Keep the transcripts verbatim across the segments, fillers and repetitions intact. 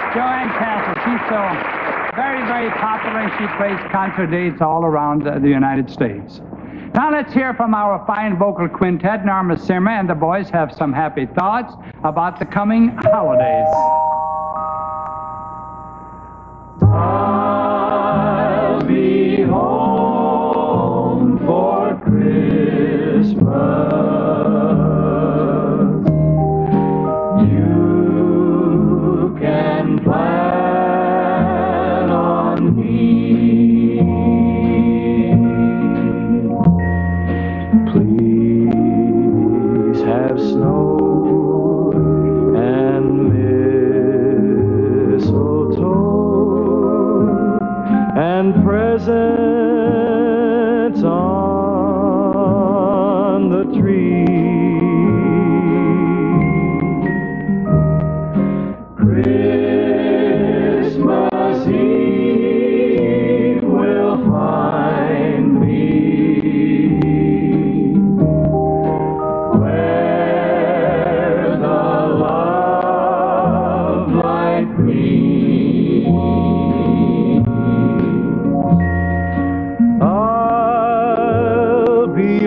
Joanne Castle, she's so very, very popular, and she plays concert dates all around uh, the United States. Now let's hear from our fine vocal quintet. Norma Simmer and the boys have some happy thoughts about the coming holidays. I'll be home for Christmas. You can plan on me. Please have snow and mistletoe and presents on the tree. Christmas Eve will find me where the love light gleams. I'll be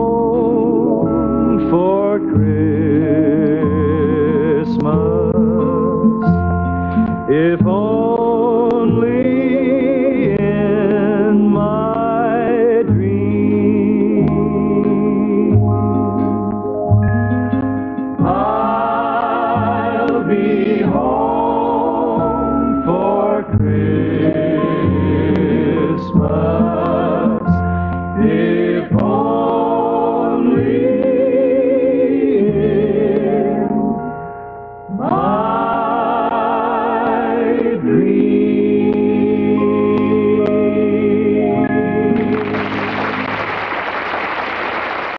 home for Christmas, if only in my dream. I'll be home